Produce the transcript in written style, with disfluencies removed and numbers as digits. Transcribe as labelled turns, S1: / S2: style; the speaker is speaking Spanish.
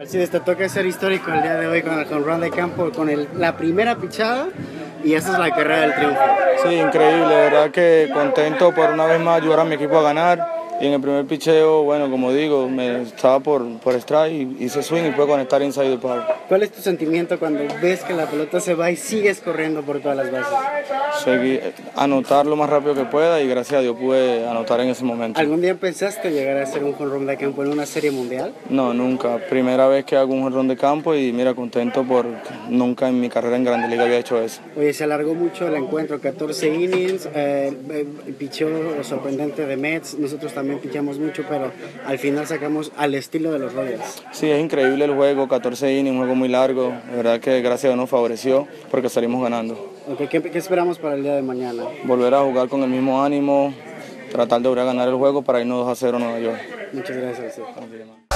S1: Así es, te toca ser histórico el día de hoy con el jonrón de campo, con la primera pichada, y esa es la carrera del triunfo.
S2: Sí, increíble, de verdad que contento por una vez más ayudar a mi equipo a ganar. Y en el primer picheo, bueno, como digo, me estaba por strike, hice swing y pude conectar inside the park.
S1: ¿Cuál es tu sentimiento cuando ves que la pelota se va y sigues corriendo por todas las bases?
S2: Seguí, anotar lo más rápido que pueda y gracias a Dios pude anotar en ese momento.
S1: ¿Algún día pensaste llegar a hacer un jonrón de campo en una serie mundial?
S2: No, nunca. Primera vez que hago un jonrón de campo y mira, contento por nunca en mi carrera en Grandes Ligas había hecho eso.
S1: Oye, se alargó mucho el encuentro, 14 innings, pichó sorprendente de Mets, nosotros también pichamos mucho, pero al final sacamos al estilo de los Royals.
S2: Sí, es increíble el juego, 14 innings, un juego muy largo, de verdad que gracias a Dios nos favoreció porque salimos ganando.
S1: Okay, ¿qué esperamos para el día de mañana?
S2: Volver a jugar con el mismo ánimo, tratar de lograr ganar el juego para irnos 2-0 a Nueva York.
S1: Muchas gracias.